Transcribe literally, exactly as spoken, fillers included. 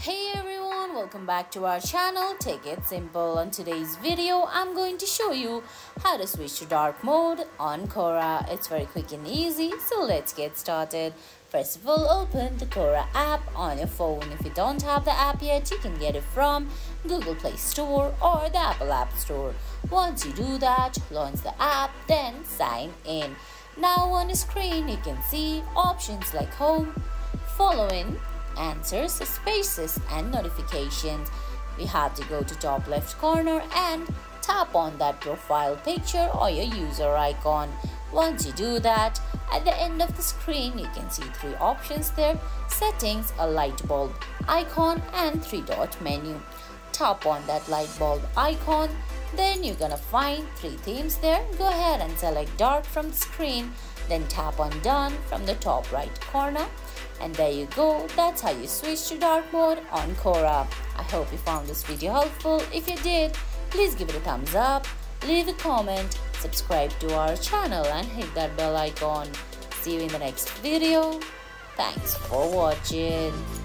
Hey everyone, welcome back to our channel Take It Simple. On today's video I'm going to show you how to switch to dark mode on Quora. It's very quick and easy, so let's get started. First of all, open the Quora app on your phone. If you don't have the app yet, you can get it from Google Play Store or the Apple App Store. Once you do that, launch the app, then sign in. Now on the screen you can see options like home, following, answers, spaces and notifications. We have to go to top left corner and tap on that profile picture or your user icon. Once you do that, at the end of the screen you can see three options there: settings, a light bulb icon and three dot menu. Tap on that light bulb icon, then you're gonna find three themes there. Go ahead and select dark from the screen, then tap on done from the top right corner. And there you go, that's how you switch to dark mode on Quora. I hope you found this video helpful. If you did, please give it a thumbs up, leave a comment, subscribe to our channel and hit that bell icon. See you in the next video. Thanks for watching.